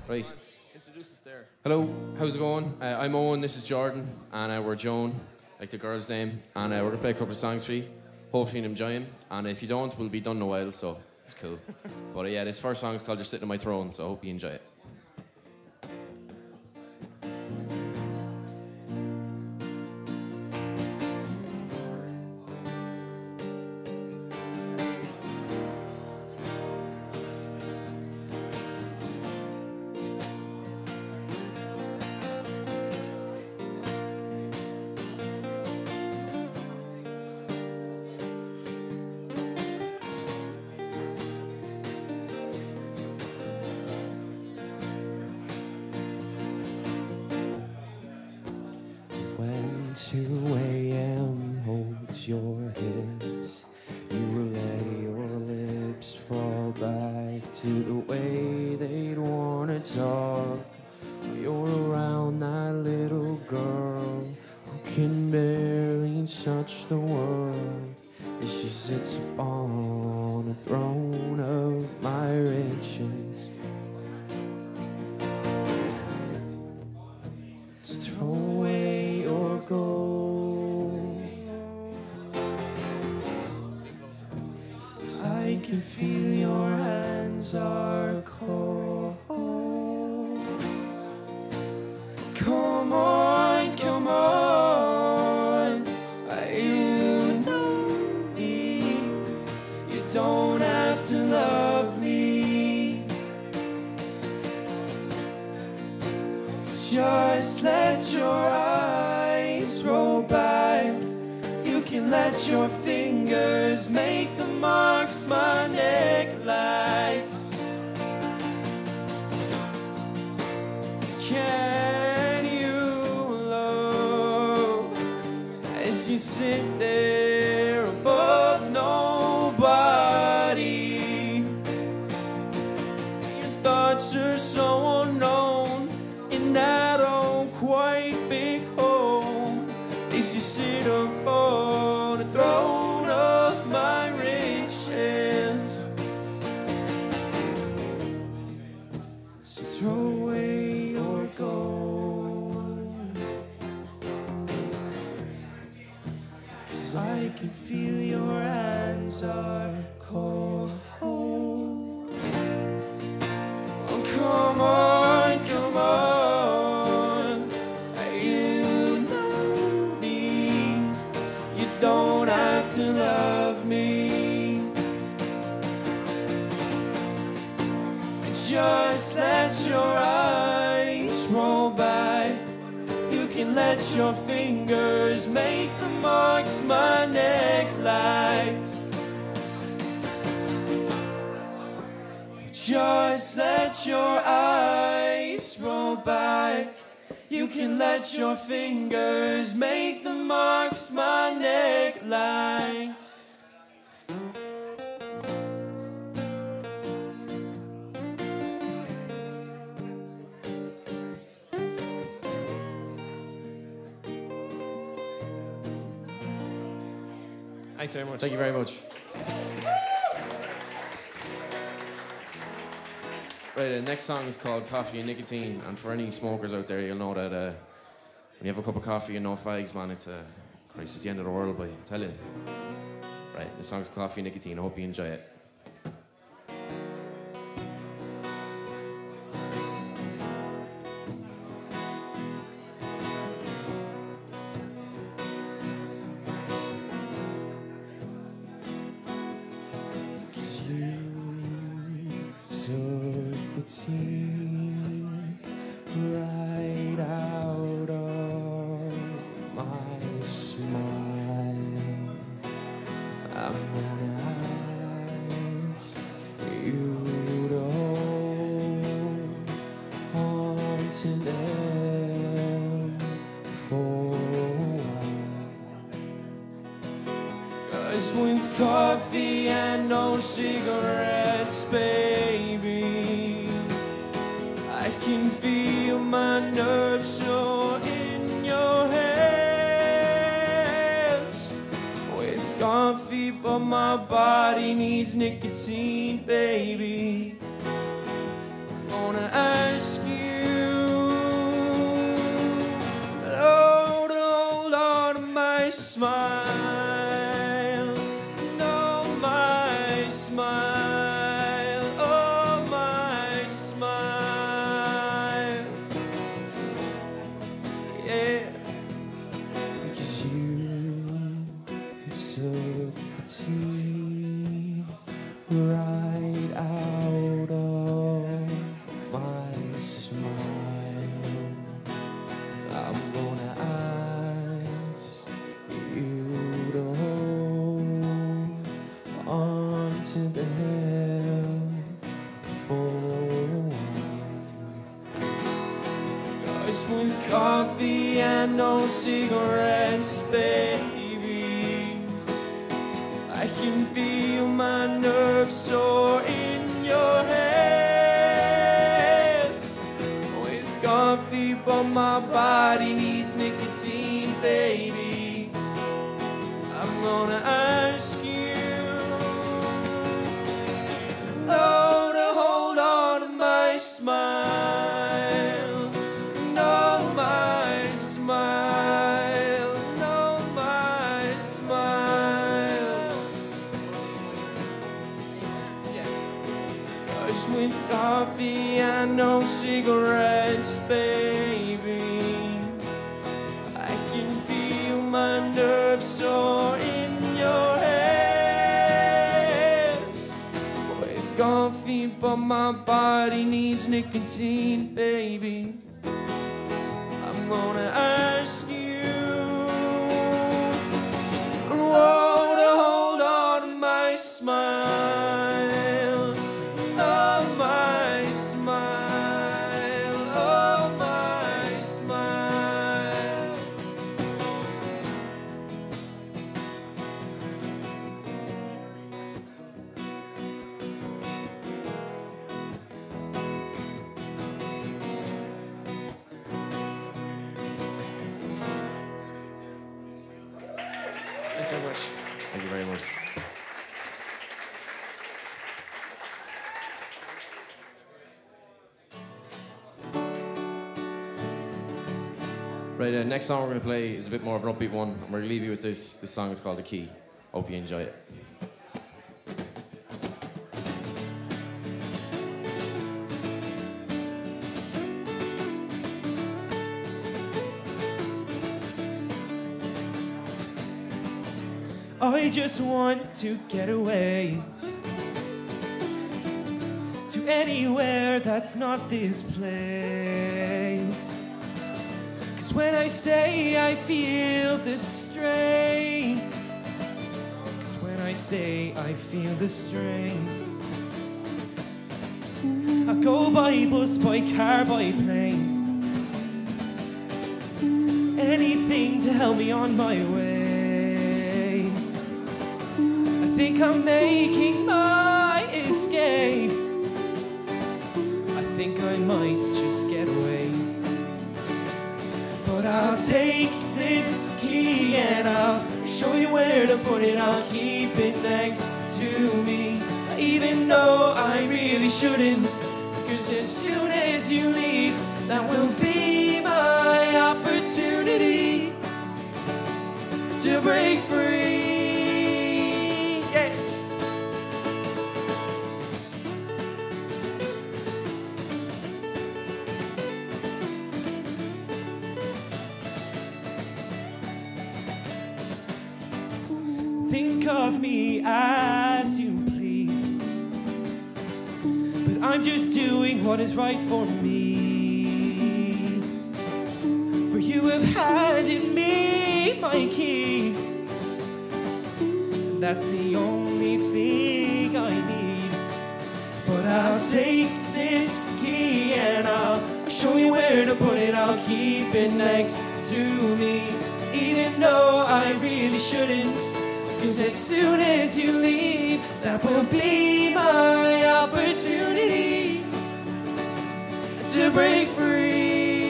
Right. Introduce us there. Hello, how's it going? I'm Owen, this is Jordan, and we're JOAN, like the girl's name, and we're going to play a couple of songs for you. Hopefully you enjoy them, and if you don't, we'll be done in a while, so it's cool. But yeah, this first song is called You're Sitting on My Throne, so I hope you enjoy it. When 2 a.m. holds your hips, you will let your lips fall back to the way they'd wanna talk. You're around that little girl who can barely touch the world as she sits upon a throne of my riches. So throw away your gold, 'cause I can feel your hands are cold. Come on, come on, you know me. You don't have to love me. Just let your eyes roll back. You can let your fingers make the marks my neck likes. Can you love as you sit there above nobody? Your thoughts are so unknown in that old quite big home as you sit upon the throne of my riches. So throw away your gold, 'cause I can feel your hands are cold. Oh, come on, come on, you know me. You don't have to love me. Just let your eyes roll by. You can let your fingers make the marks my neck likes. Just let your eyes roll back. You can let your fingers make the marks my neck likes. Thanks very much. Thank you very much. Right, the next song is called Coffee and Nicotine, and for any smokers out there, you'll know that when you have a cup of coffee and no fags, man, it's Christ, it's the end of the world, but I tell you. Right, the song's Coffee and Nicotine. I hope you enjoy it. Took the teeth right out of my smile. I'm gonna ask you to hold on to them for a while. 'Cause with coffee and no cigarettes, baby, I can feel my nerves so in your hands. With coffee, but my body needs nicotine, baby. Gonna ask just with coffee and no cigarettes, baby. I can feel my nerves sore in your hands. With coffee, but my body needs nicotine, baby. I'm gonna ask you, oh, to hold on to my smile, no, my smile, no, my smile. Cause with coffee and no cigarettes, baby, I can feel my nerves sore in your hands. With coffee, but my body needs nicotine, baby. I'm gonna ask you, oh, to hold on to my smile, oh, my smile, oh, my smile. Thanks so much. Thank you very much. Right, next song we're going to play is a bit more of an upbeat one, and we're going to leave you with this. This song is called The Key. Hope you enjoy it. I just want to get away to anywhere that's not this place. 'Cause when I stay, I feel the strain. 'Cause when I stay, I feel the strain. I go by bus, by car, by plane. Anything to help me on my way. I think I'm making my escape. I think I might just get away. But I'll take this key and I'll show you where to put it. I'll keep it next to me, even though I really shouldn't. Because as soon as you leave, that will be my opportunity to break free. Yeah. Think of me as you please, but I'm just doing what is right for me. For you have handed me my key, and that's the only thing I need. But I'll take this key and I'll show you where to put it. I'll keep it next to me, even though I really shouldn't. 'Cause as soon as you leave, that will be my opportunity to break free.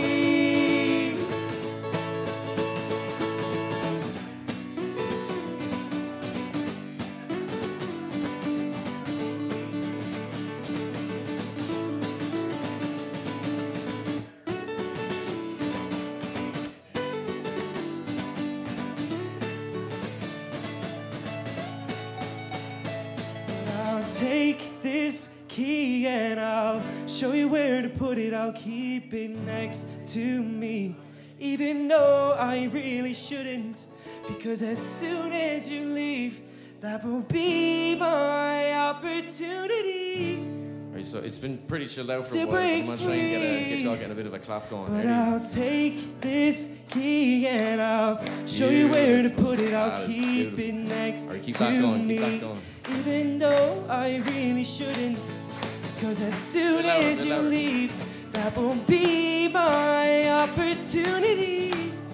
Take this key and I'll show you where to put it. I'll keep it next to me, even though I really shouldn't. Because as soon as you leave, that will be my opportunity. Right, so it's been pretty chilled out for To a while. I'm break going to try and get free. y'all getting a bit of a clap going. But Ready? I'll take this key and I'll show you where to put it. I'll That is keep beautiful. it next Alright, keep to that going, me, keep that going. even though I really shouldn't. 'Cause as soon Bit louder, as bit you louder. leave, that will be my opportunity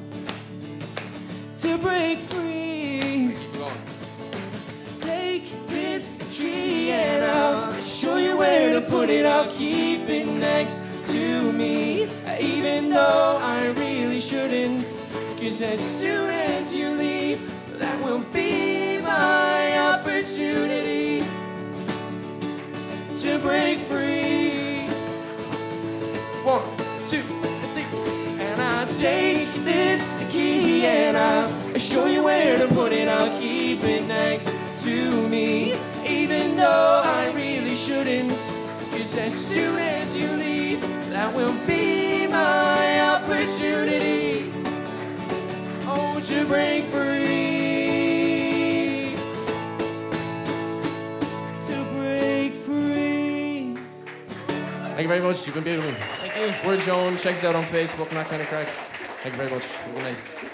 to break free. Take this key and I'll show you where to put it. I'll keep it next to me, even though I really shouldn't. 'Cause as soon as you leave, that will be my opportunity to break free. 1, 2, 3. And I'll take this key and I'll show you where to put it. I'll keep it next to me, even though I really shouldn't. 'Cause as soon as you leave, that will be my opportunity. Oh, to break free. To break free. Thank you very much. You've been beautiful. Thank you. We're JOAN. Check us out on Facebook and that kind of crack. Thank you very much. Good night.